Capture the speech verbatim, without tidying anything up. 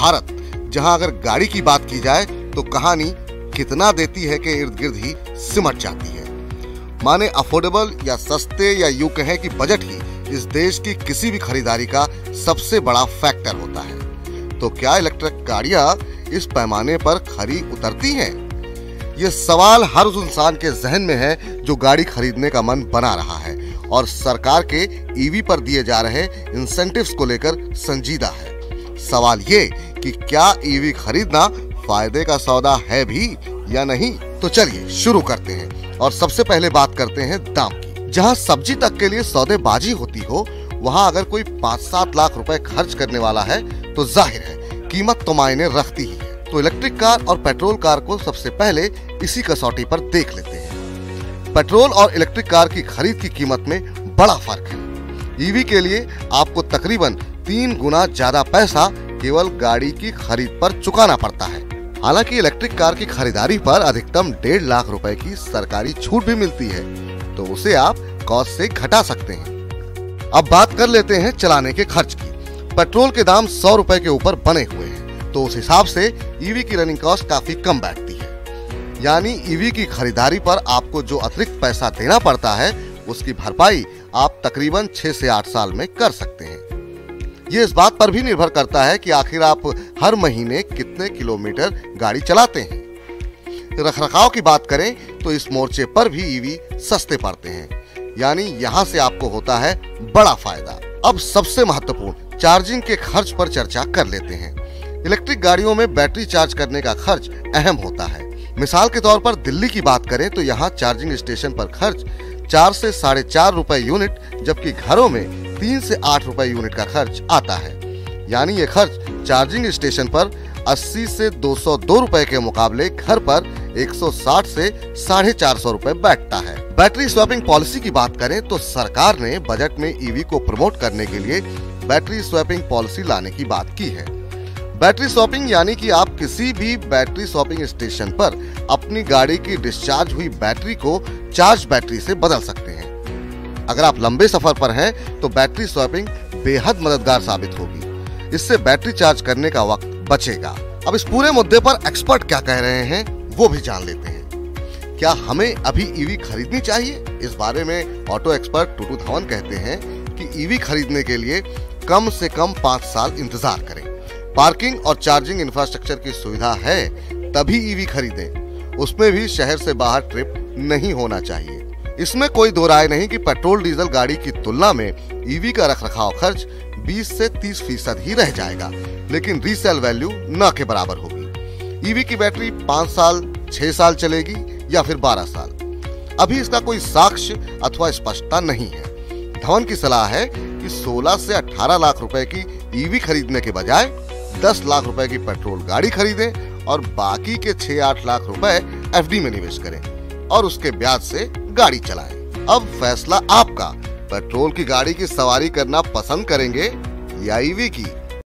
भारत, जहां अगर गाड़ी की बात की जाए तो कहानी कितना देती है कि इर्द गिर्द ही सिमट जाती है। माने अफोर्डेबल या सस्ते या यूं कहें कि बजट ही इस देश की किसी भी खरीदारी का सबसे बड़ा फैक्टर होता है। तो क्या इलेक्ट्रिक गाड़ियां इस पैमाने पर खरी उतरती हैं? ये सवाल हर उस इंसान के जहन में है जो गाड़ी खरीदने का मन बना रहा है और सरकार के ईवी पर दिए जा रहे इंसेंटिव्स को लेकर संजीदा है। सवाल ये कि क्या ईवी खरीदना फायदे का सौदा है भी या नहीं? तो चलिए शुरू करते हैं और सबसे पहले बात करते हैं दाम की। जहां सब्जी तक के लिए सौदेबाजी होती हो, वहां अगर कोई पाँच सात लाख रुपए खर्च करने वाला है तो जाहिर है कीमत तो मायने रखती ही है। तो इलेक्ट्रिक कार और पेट्रोल कार को सबसे पहले इसी कसौटी पर देख लेते हैं। पेट्रोल और इलेक्ट्रिक कार की खरीद की कीमत में बड़ा फर्क है। ईवी के लिए आपको तकरीबन तीन गुना ज्यादा पैसा केवल गाड़ी की खरीद पर चुकाना पड़ता है। हालांकि इलेक्ट्रिक कार की खरीदारी पर अधिकतम डेढ़ लाख रुपए की सरकारी छूट भी मिलती है, तो उसे आप कॉस्ट से घटा सकते हैं। अब बात कर लेते हैं चलाने के खर्च की। पेट्रोल के दाम सौ रुपए के ऊपर बने हुए हैं, तो उस हिसाब से ईवी की रनिंग कॉस्ट काफी कम बैठती है। यानी ईवी की खरीदारी पर आपको जो अतिरिक्त पैसा देना पड़ता है, उसकी भरपाई आप तकरीबन छह से आठ साल में कर सकते हैं। ये इस बात पर भी निर्भर करता है कि आखिर आप हर महीने कितने किलोमीटर गाड़ी चलाते हैं। रखरखाव की बात करें तो इस मोर्चे पर भी ईवी सस्ते पड़ते हैं, यानी यहाँ से आपको होता है बड़ा फायदा। अब सबसे महत्वपूर्ण चार्जिंग के खर्च पर चर्चा कर लेते हैं। इलेक्ट्रिक गाड़ियों में बैटरी चार्ज करने का खर्च अहम होता है। मिसाल के तौर पर दिल्ली की बात करें तो यहाँ चार्जिंग स्टेशन पर खर्च चार से साढ़े चार रुपए यूनिट, जबकि घरों में तीन से आठ रुपए यूनिट का खर्च आता है। यानी ये खर्च चार्जिंग स्टेशन पर अस्सी से दो सौ दो रुपए के मुकाबले घर पर एक सौ साठ से साढ़े चार सौ रुपए बैठता है। बैटरी स्वैपिंग पॉलिसी की बात करें तो सरकार ने बजट में ईवी को प्रमोट करने के लिए बैटरी स्वैपिंग पॉलिसी लाने की बात की है। बैटरी स्वैपिंग यानी कि आप किसी भी बैटरी स्वैपिंग स्टेशन पर अपनी गाड़ी की डिस्चार्ज हुई बैटरी को चार्ज बैटरी से बदल सकते हैं। अगर आप लंबे सफर पर हैं तो बैटरी स्वैपिंग बेहद मददगार साबित होगी। इससे बैटरी चार्ज करने का वक्त बचेगा। अब इस पूरे मुद्दे पर एक्सपर्ट क्या कह रहे हैं वो भी जान लेते हैं। क्या हमें अभी ईवी खरीदनी चाहिए? इस बारे में ऑटो एक्सपर्ट टूटू धवन कहते हैं कि ईवी खरीदने के लिए कम से कम पाँच साल इंतजार करें। पार्किंग और चार्जिंग इंफ्रास्ट्रक्चर की सुविधा है तभी ईवी खरीदें। उसमें भी शहर से बाहर ट्रिप नहीं होना चाहिए। इसमें कोई दो राय नहीं कि पेट्रोल डीजल गाड़ी की तुलना में ईवी का रखरखाव खर्च बीस से तीस फीसद ही रह जाएगा, लेकिन रीसेल वैल्यू न के बराबर होगी। ईवी की बैटरी पाँच साल, छह साल चलेगी या फिर बारह साल। अभी इसका कोई साक्ष्य अथवा स्पष्टता नहीं है। धवन की सलाह है कि सोलह से अठारह लाख रुपए की ईवी खरीदने के बजाय दस लाख रुपए की पेट्रोल गाड़ी खरीदें और बाकी के छह आठ लाख रुपए एफडी में निवेश करें और उसके ब्याज से गाड़ी चलाएं। अब फैसला आपका। पेट्रोल की गाड़ी की सवारी करना पसंद करेंगे या ईवी की?